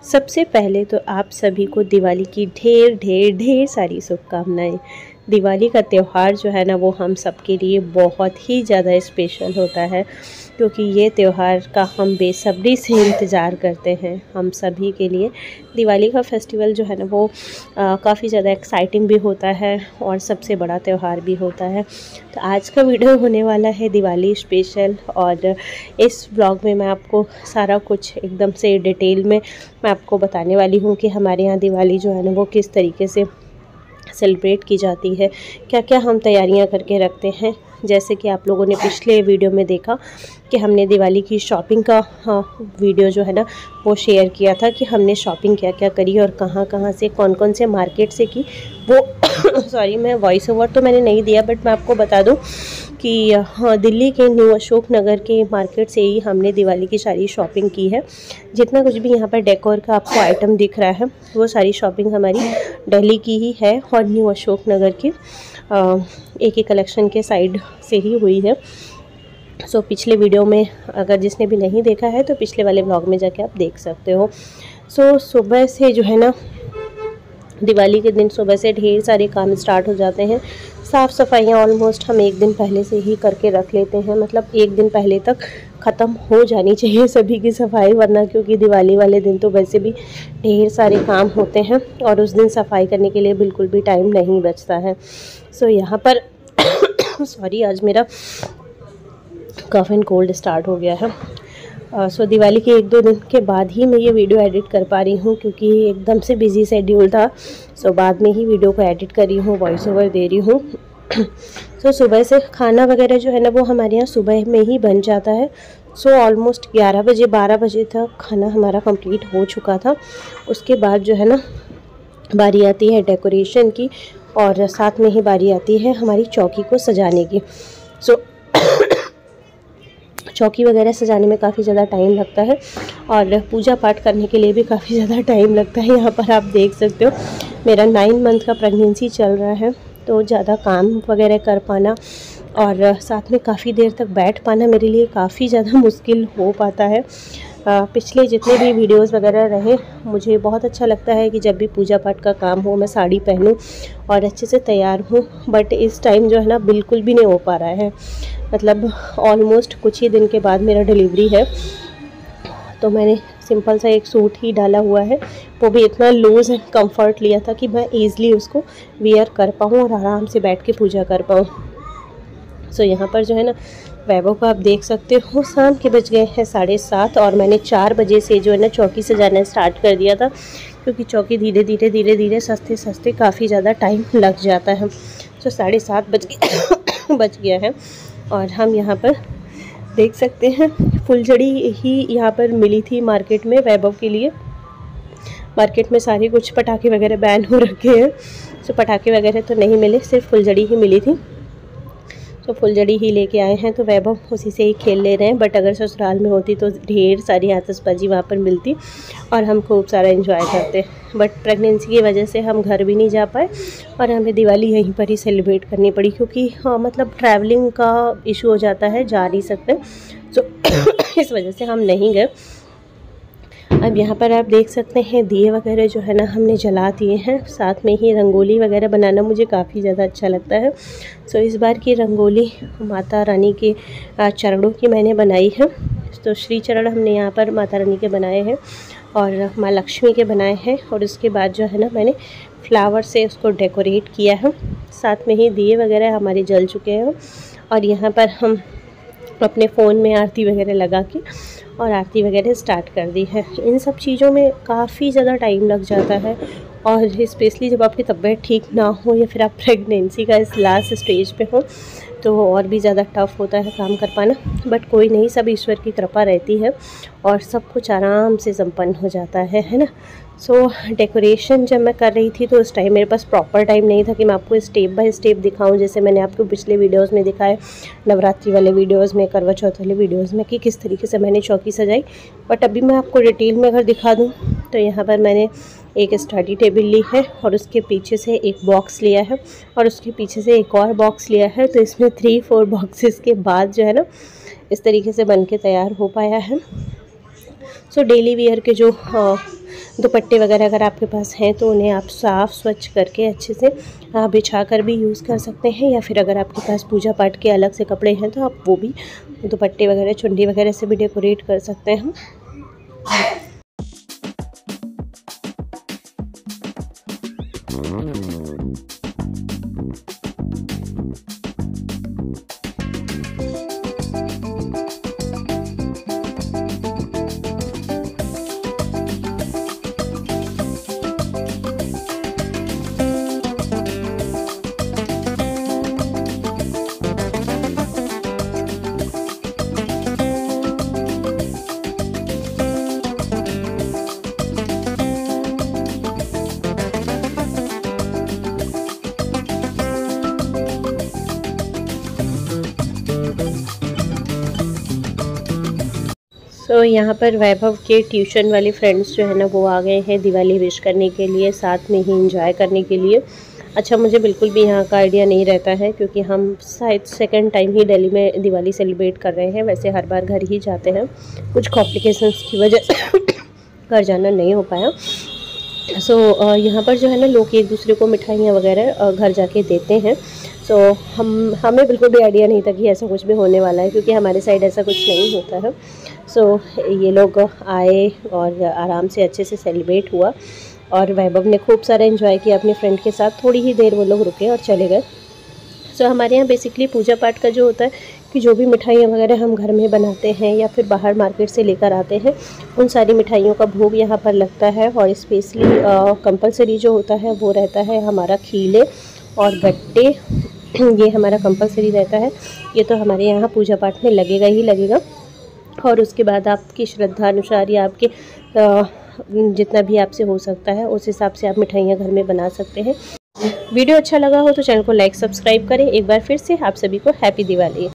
सबसे पहले तो आप सभी को दिवाली की ढेर ढेर ढेर सारी शुभकामनाएं। दिवाली का त्यौहार जो है ना वो हम सबके लिए बहुत ही ज़्यादा स्पेशल होता है, क्योंकि ये त्यौहार का हम बेसब्री से इंतज़ार करते हैं। हम सभी के लिए दिवाली का फेस्टिवल जो है ना वो काफ़ी ज़्यादा एक्साइटिंग भी होता है और सबसे बड़ा त्यौहार भी होता है। तो आज का वीडियो होने वाला है दिवाली स्पेशल, और इस ब्लॉग में मैं आपको सारा कुछ एकदम से डिटेल में मैं आपको बताने वाली हूँ कि हमारे यहाँ दिवाली जो है ना वो किस तरीके से सेलिब्रेट की जाती है, क्या क्या हम तैयारियां करके रखते हैं। जैसे कि आप लोगों ने पिछले वीडियो में देखा कि हमने दिवाली की शॉपिंग का वीडियो जो है ना वो शेयर किया था कि हमने शॉपिंग क्या क्या करी और कहाँ कहाँ से कौन कौन से मार्केट से की। वो सॉरी, मैं वॉइस ओवर तो मैंने नहीं दिया, बट मैं आपको बता दूं कि हाँ, दिल्ली के न्यू अशोक नगर के मार्केट से ही हमने दिवाली की सारी शॉपिंग की है। जितना कुछ भी यहाँ पर डेकोर का आपको आइटम दिख रहा है वो सारी शॉपिंग हमारी दिल्ली की ही है और न्यू अशोक नगर की एक ही कलेक्शन के साइड से ही हुई है। सो पिछले वीडियो में अगर जिसने भी नहीं देखा है तो पिछले वाले ब्लॉग में जाके आप देख सकते हो। सो सुबह से जो है ना दिवाली के दिन सुबह से ढेर सारे काम स्टार्ट हो जाते हैं। साफ़ सफाइयाँ ऑलमोस्ट हम एक दिन पहले से ही करके रख लेते हैं, मतलब एक दिन पहले तक ख़त्म हो जानी चाहिए सभी की सफाई, वरना क्योंकि दिवाली वाले दिन तो वैसे भी ढेर सारे काम होते हैं और उस दिन सफाई करने के लिए बिल्कुल भी टाइम नहीं बचता है। सो यहाँ पर सॉरी, आज मेरा कफ एंड कोल्ड स्टार्ट हो गया है। सो दिवाली के एक दो दिन के बाद ही मैं ये वीडियो एडिट कर पा रही हूँ, क्योंकि एकदम से बिजी शेड्यूल था। सो बाद में ही वीडियो को एडिट कर रही हूँ, वॉइस ओवर दे रही हूँ। सो सुबह से खाना वगैरह जो है ना वो हमारे यहाँ सुबह में ही बन जाता है। सो ऑलमोस्ट 11 बजे 12 बजे तक खाना हमारा कंप्लीट हो चुका था। उसके बाद जो है ना बारी आती है डेकोरेशन की, और साथ में ही बारी आती है हमारी चौकी को सजाने की। सो चौकी वगैरह सजाने में काफ़ी ज़्यादा टाइम लगता है और पूजा पाठ करने के लिए भी काफ़ी ज़्यादा टाइम लगता है। यहाँ पर आप देख सकते हो मेरा 9 मंथ का प्रेगनेंसी चल रहा है, तो ज़्यादा काम वगैरह कर पाना और साथ में काफ़ी देर तक बैठ पाना मेरे लिए काफ़ी ज़्यादा मुश्किल हो पाता है। पिछले जितने भी वीडियोस वगैरह रहे, मुझे बहुत अच्छा लगता है कि जब भी पूजा पाठ का काम हो मैं साड़ी पहनूं और अच्छे से तैयार हूँ, बट इस टाइम जो है ना बिल्कुल भी नहीं हो पा रहा है। मतलब ऑलमोस्ट कुछ ही दिन के बाद मेरा डिलीवरी है, तो मैंने सिंपल सा एक सूट ही डाला हुआ है, वो भी इतना लूज़ एंड कंफर्ट लिया था कि मैं ईज़िली उसको वियर कर पाऊँ और आराम से बैठ के पूजा कर पाऊँ। सो यहाँ पर जो है ना वैभव को आप देख सकते हो, शाम के बज गए हैं 7:30 और मैंने 4 बजे से जो है ना चौकी सजाना स्टार्ट कर दिया था, क्योंकि चौकी धीरे धीरे सस्ते सस्ते काफ़ी ज़्यादा टाइम लग जाता है। सो 7:30 बज गया है और हम यहाँ पर देख सकते हैं फुलझड़ी ही यहाँ पर मिली थी मार्केट में वैभव के लिए। मार्केट में सारे कुछ पटाखे वगैरह बैन हो रखे हैं, सो पटाखे वगैरह तो नहीं मिले, सिर्फ फुलझड़ी ही मिली थी। तो फुलझड़ी ही लेके आए हैं, तो वैभव उसी से ही खेल ले रहे हैं। बट अगर ससुराल में होती तो ढेर सारी आतिशबाजी वहाँ पर मिलती और हम खूब सारा एंजॉय करते, बट प्रेगनेंसी की वजह से हम घर भी नहीं जा पाए और हमें दिवाली यहीं पर ही सेलिब्रेट करनी पड़ी, क्योंकि मतलब ट्रैवलिंग का इशू हो जाता है, जा नहीं सकते। तो इस वजह से हम नहीं गए। अब यहाँ पर आप देख सकते हैं दिए वगैरह जो है ना हमने जला दिए हैं, साथ में ही रंगोली वगैरह बनाना मुझे काफ़ी ज़्यादा अच्छा लगता है। सो इस बार की रंगोली माता रानी के चरणों की मैंने बनाई है। तो श्री चरण हमने यहाँ पर माता रानी के बनाए हैं और माँ लक्ष्मी के बनाए हैं, और उसके बाद जो है ना मैंने फ्लावर से उसको डेकोरेट किया है। साथ में ही दिए वगैरह हमारे जल चुके हैं और यहाँ पर हम अपने फ़ोन में आरती वगैरह लगा के और आरती वगैरह स्टार्ट कर दी है। इन सब चीज़ों में काफ़ी ज़्यादा टाइम लग जाता है, और स्पेशली जब आपकी तबीयत ठीक ना हो या फिर आप प्रेगनेंसी का इस लास्ट स्टेज पे हो तो और भी ज़्यादा टफ होता है काम कर पाना। बट कोई नहीं, सब ईश्वर की कृपा रहती है और सब कुछ आराम से संपन्न हो जाता है ना। सो डेकोरेशन जब मैं कर रही थी तो उस टाइम मेरे पास प्रॉपर टाइम नहीं था कि मैं आपको स्टेप बाय स्टेप दिखाऊं, जैसे मैंने आपको पिछले वीडियोस में दिखाया, नवरात्रि वाले वीडियोस में, करवा चौथ वाले वीडियोस में, कि किस तरीके से मैंने चौकी सजाई। बट अभी मैं आपको डिटेल में अगर दिखा दूँ तो यहाँ पर मैंने एक स्टडी टेबल ली है और उसके पीछे से एक बॉक्स लिया है और उसके पीछे से एक और बॉक्स लिया है। तो इसमें 3-4 बॉक्सेस के बाद जो है ना इस तरीके से बन के तैयार हो पाया है। सो डेली वियर के जो दुपट्टे वगैरह अगर आपके पास हैं तो उन्हें आप साफ़ स्वच्छ करके अच्छे से बिछा कर भी यूज़ कर सकते हैं, या फिर अगर आपके पास पूजा पाठ के अलग से कपड़े हैं तो आप वो भी दुपट्टे वगैरह चुन्नी वगैरह से भी डेकोरेट कर सकते हैं। तो यहाँ पर वैभव के ट्यूशन वाले फ्रेंड्स जो है ना वो आ गए हैं दिवाली विश करने के लिए, साथ में ही एंजॉय करने के लिए। अच्छा, मुझे बिल्कुल भी यहाँ का आइडिया नहीं रहता है क्योंकि हम शायद सेकंड टाइम ही दिल्ली में दिवाली सेलिब्रेट कर रहे हैं। वैसे हर बार घर ही जाते हैं, कुछ कॉम्प्लिकेशंस की वजह से घर जाना नहीं हो पाया। यहाँ पर जो है ना लोग एक दूसरे को मिठाइयाँ वगैरह घर जाके देते हैं। हमें बिल्कुल भी आइडिया नहीं था कि ऐसा कुछ भी होने वाला है, क्योंकि हमारे साइड ऐसा कुछ नहीं होता है। ये लोग आए और आराम से अच्छे से सेलिब्रेट हुआ, और वैभव ने खूब सारा एंजॉय किया अपने फ्रेंड के साथ। थोड़ी ही देर वो लोग रुके और चले गए। हमारे यहाँ बेसिकली पूजा पाठ का जो होता है कि जो भी मिठाइयाँ वगैरह हम घर में बनाते हैं या फिर बाहर मार्केट से लेकर आते हैं, उन सारी मिठाइयों का भोग यहाँ पर लगता है। और स्पेशली कंपलसरी जो होता है वो रहता है हमारा खीले और गट्टे, ये हमारा कंपलसरी रहता है। ये तो हमारे यहाँ पूजा पाठ में लगेगा ही लगेगा। और उसके बाद आपकी श्रद्धा अनुसार या आपके जितना भी आपसे हो सकता है उस हिसाब से आप मिठाइयाँ घर में बना सकते हैं। वीडियो अच्छा लगा हो तो चैनल को लाइक सब्सक्राइब करें। एक बार फिर से आप सभी को हैप्पी दिवाली।